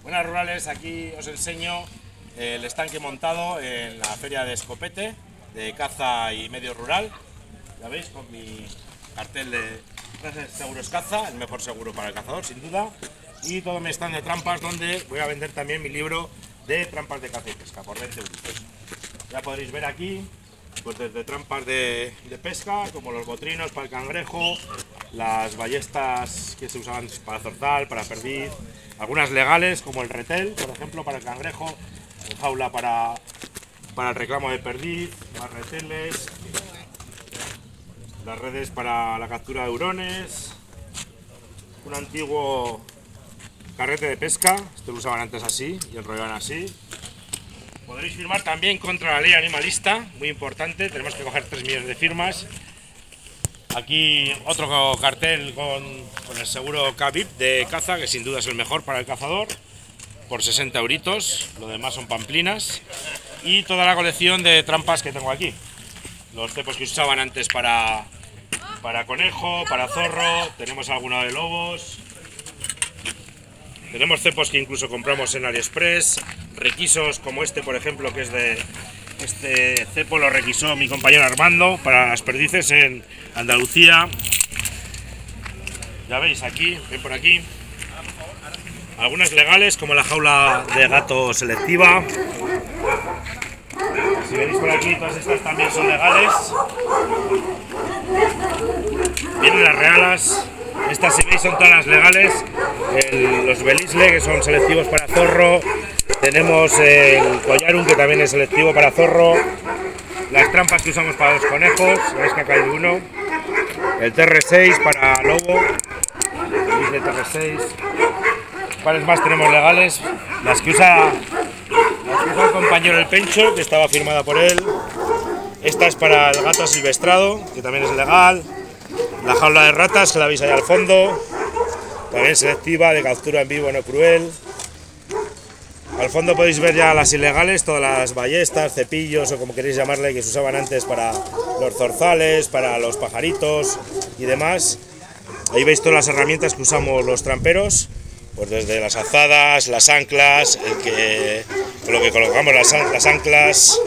Buenas rurales, aquí os enseño el estanque montado en la feria de Escopete, de caza y medio rural. Ya veis, con mi cartel de Seguros Caza, el mejor seguro para el cazador, sin duda. Y todo mi stand de trampas, donde voy a vender también mi libro de trampas de caza y pesca por 20 euros. Ya podréis ver aquí, pues desde trampas de pesca, como los botrinos para el cangrejo, las ballestas que se usaban para zorzal, para perdiz, algunas legales como el retel, por ejemplo, para el cangrejo, el jaula para el reclamo de perdiz, más reteles, las redes para la captura de hurones, un antiguo carrete de pesca, esto lo usaban antes así y enrollaban así. Podréis firmar también contra la ley animalista, muy importante, tenemos que coger 3 millones de firmas. Aquí otro cartel con el seguro CAVIP de caza, que sin duda es el mejor para el cazador, por 60 euritos, lo demás son pamplinas. Y toda la colección de trampas que tengo aquí, los cepos que usaban antes para conejo, para zorro, tenemos alguno de lobos. Tenemos cepos que incluso compramos en AliExpress, requisos como este, por ejemplo, que es de este cepo, lo requisó mi compañero Armando para las perdices en Andalucía. Ya veis aquí, ven por aquí, algunas legales como la jaula de gato selectiva. Si veis por aquí, todas estas también son legales. Vienen las realas. Estas, si veis, son todas las legales. Los belisle, que son selectivos para zorro. Tenemos el collarum, que también es selectivo para zorro. Las trampas que usamos para los conejos, veis que ha caído uno. El TR6 para lobo. El belisle TR6. ¿Cuáles más tenemos legales? Las que usa el compañero El Pencho, que estaba firmada por él. Esta es para el gato silvestrado, que también es legal. La jaula de ratas, que la veis ahí al fondo, también selectiva, de captura en vivo no cruel. Al fondo podéis ver ya las ilegales, todas las ballestas, cepillos o como queréis llamarle, que se usaban antes para los zorzales, para los pajaritos y demás. Ahí veis todas las herramientas que usamos los tramperos, pues desde las azadas, las anclas, con lo que colocamos las anclas.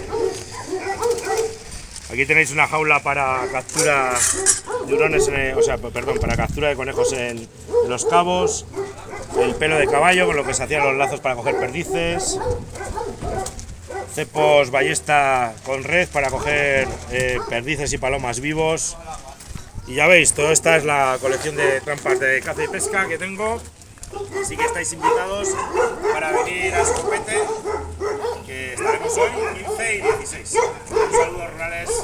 Aquí tenéis una jaula para captura de hurones, para captura de conejos en los cabos. El pelo de caballo, con lo que se hacían los lazos para coger perdices. Cepos ballesta con red para coger perdices y palomas vivos. Y ya veis, toda esta es la colección de trampas de caza y pesca que tengo. Así que estáis invitados para venir a Escopete, que estaremos hoy 15 y 16. Un saludo rurales.